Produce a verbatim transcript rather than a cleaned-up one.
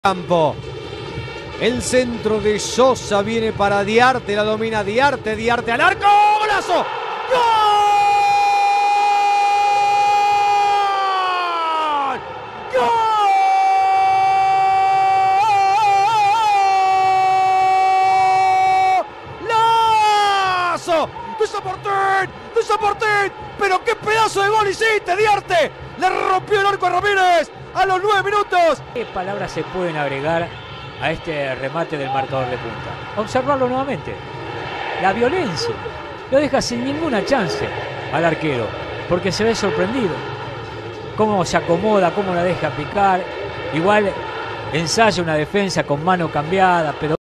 Campo. El centro de Sosa viene para Diarte, la domina Diarte, Diarte al arco, ¡golazo! ¡Gol! ¡Golazo! ¡Desaportín! ¡Desaportín! ¡Pero qué pedazo de gol hiciste, Diarte! Le rompió el arco a Ramírez a los nueve minutos. ¿Qué palabras se pueden agregar a este remate del marcador de punta? Observarlo nuevamente. La violencia. Lo deja sin ninguna chance al arquero, porque se ve sorprendido. Cómo se acomoda, cómo la deja picar. Igual ensaya una defensa con mano cambiada, pero